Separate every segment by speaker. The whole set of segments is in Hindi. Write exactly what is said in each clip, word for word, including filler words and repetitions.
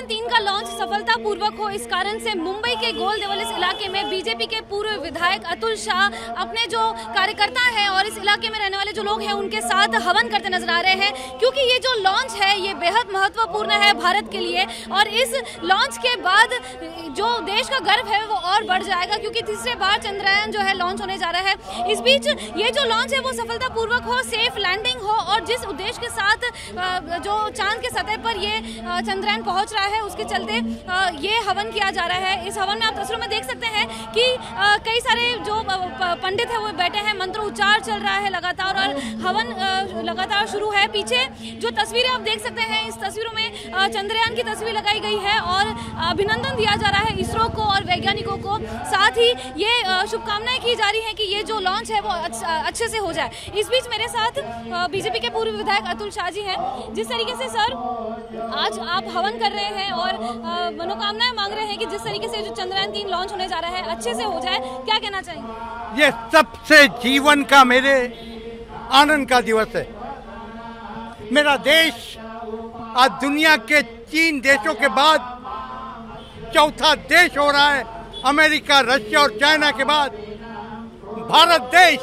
Speaker 1: तीन का लॉन्च सफलतापूर्वक हो, इस कारण से मुंबई के गोल देवलिस इलाके में बीजेपी के पूर्व विधायक अतुल शाह अपने जो कार्यकर्ता हैं और इस इलाके में रहने वाले जो लोग हैं उनके साथ हवन करते नजर आ रहे हैं, क्योंकि ये जो लॉन्च है ये बेहद महत्वपूर्ण है भारत के लिए। और इस लॉन्च के बाद जो देश का गर्व है वो और बढ़ जाएगा, क्योंकि तीसरे बार चंद्रयान जो है लॉन्च होने जा रहा है। इस बीच ये जो लॉन्च है वो सफलतापूर्वक हो, सेफ लैंडिंग हो और जिस उद्देश्य के साथ जो चांद के सतह पर ये चंद्रयान पहुंच रहा है उसके चलते ये हवन किया जा रहा है। इस हवन में आप तस्वीरों में देख सकते हैं कि कई सारे जो पंडित है वो बैठे हैं, मंत्र उच्चार चल रहा है लगातार और हवन लगातार शुरू है। पीछे जो तस्वीरें आप देख सकते हैं, इस तस्वीरों में चंद्रयान की तस्वीर लगाई गई है और अभिनंदन दिया जा रहा है इसरो को और वैज्ञानिकों को। साथ ही ये शुभकामनाएं की जा रही है कि ये जो लॉन्च है वो अच्छे से हो जाए। इस बीच मेरे साथ बीजेपी के पूर्व विधायक अतुल शाह जी हैं। जिस तरीके से सर आज आप हवन कर रहे हैं और मनोकामनाएं मांग रहे हैं कि जिस तरीके से जो चंद्रयान तीन लॉन्च होने जा रहा है अच्छे से हो जाए, क्या कहना चाहेंगे?
Speaker 2: ये सबसे जीवन का मेरे आनंद का दिवस है। मेरा देश आज दुनिया के तीन देशों के बाद चौथा देश हो रहा है। अमेरिका, रशिया और चाइना के बाद भारत देश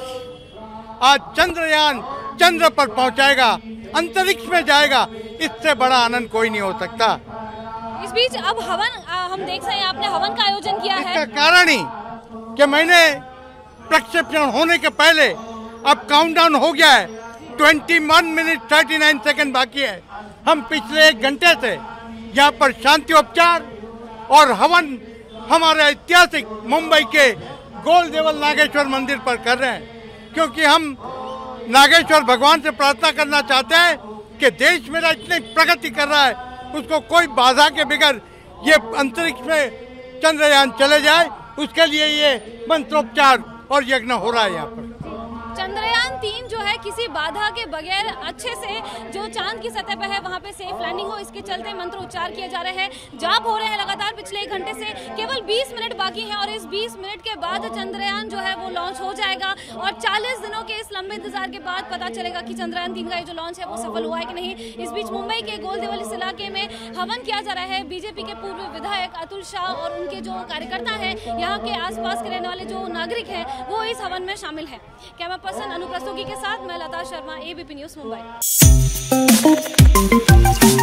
Speaker 2: आज चंद्रयान चंद्र पर पहुंचाएगा, अंतरिक्ष में जाएगा। इससे बड़ा आनंद कोई नहीं हो सकता।
Speaker 1: इस बीच अब हवन हम देख रहे हैं, आपने हवन का आयोजन किया है।
Speaker 2: इसका कारण ही कि मैंने प्रक्षेपण होने के पहले अब काउंटडाउन हो गया है। इक्कीस मिनट उनतालीस सेकंड बाकी है। हम पिछले एक घंटे से यहाँ पर शांतिोपचार और हवन हमारे ऐतिहासिक मुंबई के गोल देवल नागेश्वर मंदिर पर कर रहे हैं, क्योंकि हम नागेश्वर भगवान से प्रार्थना करना चाहते हैं कि देश मेरा इतनी प्रगति कर रहा है, उसको कोई बाधा के बगैर ये अंतरिक्ष में चंद्रयान चले जाए। उसके लिए ये मंत्रोपचार और यज्ञ हो रहा है यहाँ पर।
Speaker 1: चंद्रयान तीन जो है किसी बाधा के बगैर अच्छे से जो चांद की सतह पर है वहाँ पे सेफ लैंडिंग हो, इसके चलते मंत्र उच्चार किए जा रहे हैं, जाप हो रहे हैं लगातार। पिछले एक घंटे से केवल बीस मिनट बाकी हैं और इस बीस मिनट के बाद चंद्रयान जो है वो लॉन्च हो जाएगा और चालीस दिनों के इस लंबे इंतजार के बाद पता चलेगा कि चंद्रयान तीन का ये जो लॉन्च है वो सफल हुआ है कि नहीं। इस बीच मुंबई के गोल देवलिस इलाके में हवन किया जा रहा है। बीजेपी के पूर्व विधायक अतुल शाह और उनके जो कार्यकर्ता हैं, यहाँ के आसपास के रहने वाले जो नागरिक हैं, वो इस हवन में शामिल है। कैमरा पर्सन अनुप्रस्तोगी के साथ मैं लता शर्मा, एबीपी न्यूज़ मुंबई।